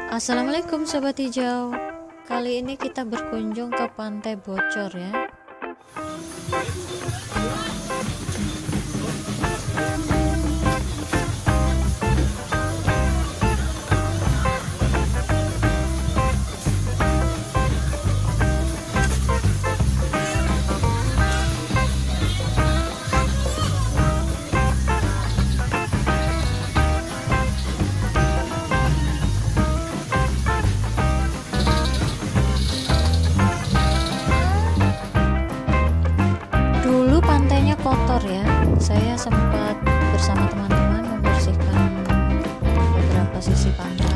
Assalamualaikum Sobat Hijau. Kali ini kita berkunjung ke Pantai Bocor ya. Pantainya kotor ya. Saya sempat bersama teman-teman membersihkan beberapa sisi pantai.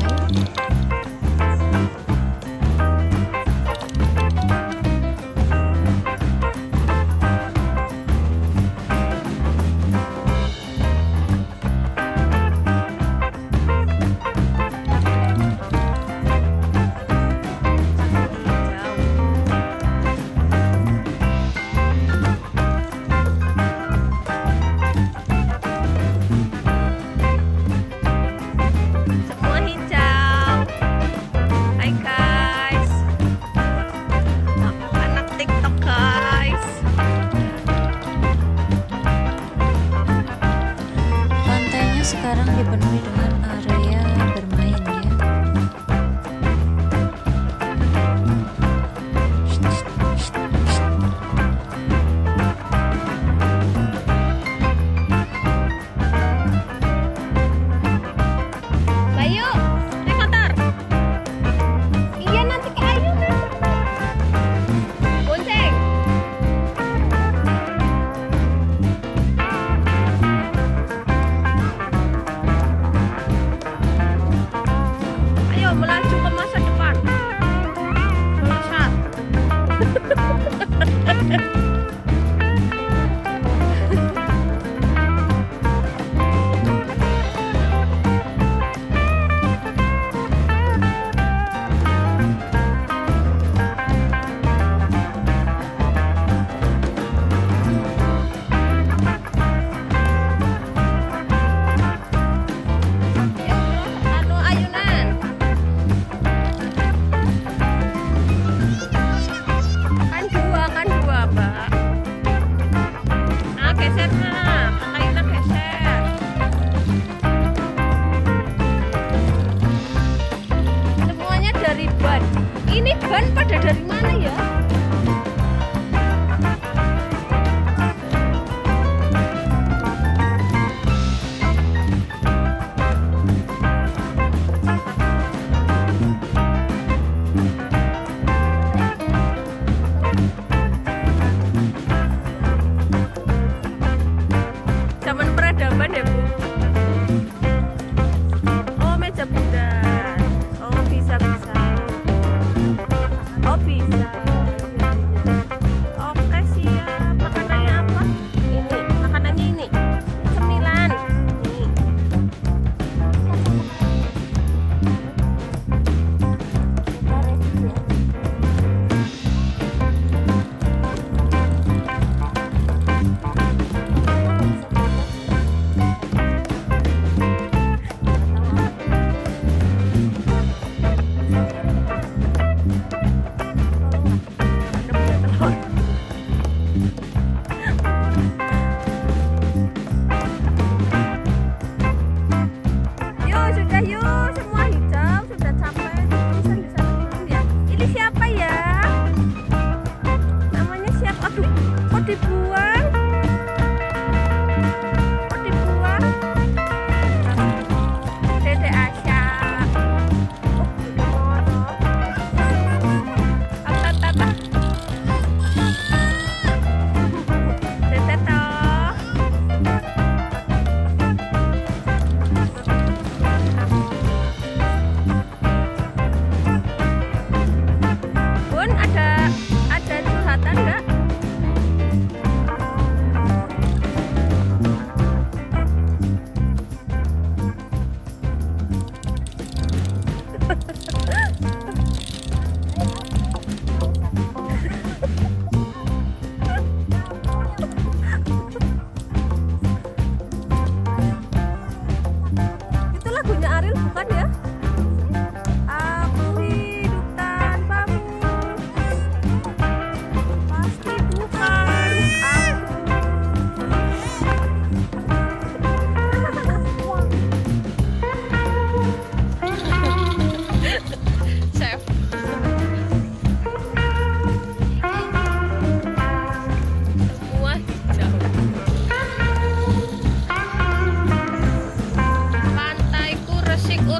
Sekarang dipenuhi dengan area bermain ya. Bayu, naik motor. Iya nanti ke Ayu kan. Bonceng. Melaju ke masa depan. Melesat. Ini ban pada dari mana ya? Zaman peradaban ya, Bu? Oh, meja bundar. Oh, bisa. Oh bisa.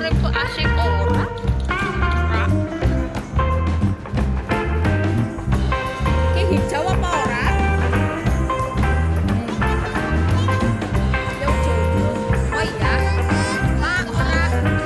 urip kok asik ora. Ki hijau apa ora? Hijau jodoh. Oh iya. Mak ora.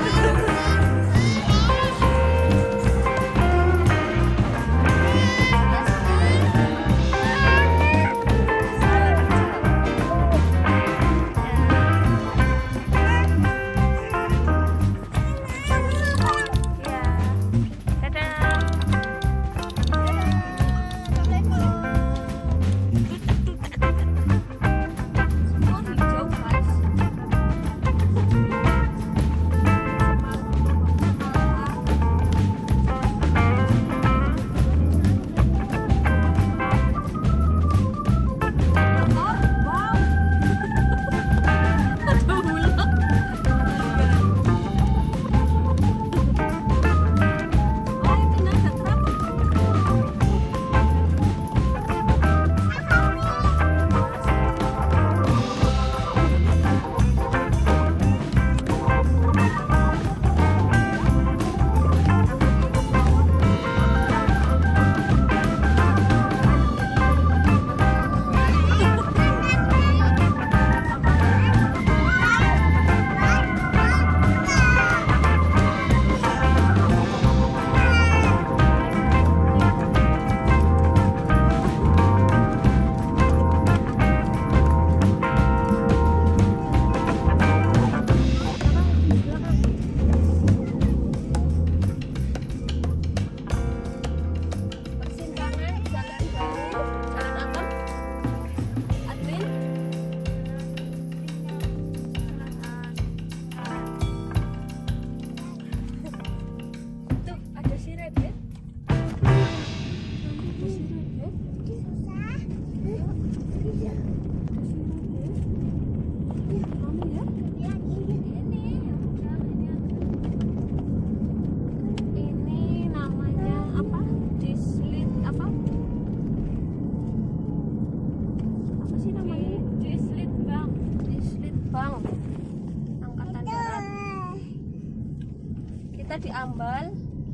Kita di Ambal.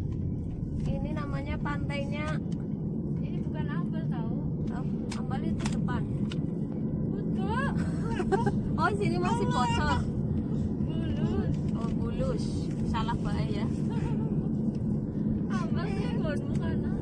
Ini namanya pantainya. Ini bukan Ambal tahu. Ambal itu depan. Betul. Oh, sini masih bocor. Bulus. Oh, Bulus. Salah bae ya. Ambal sih bukan.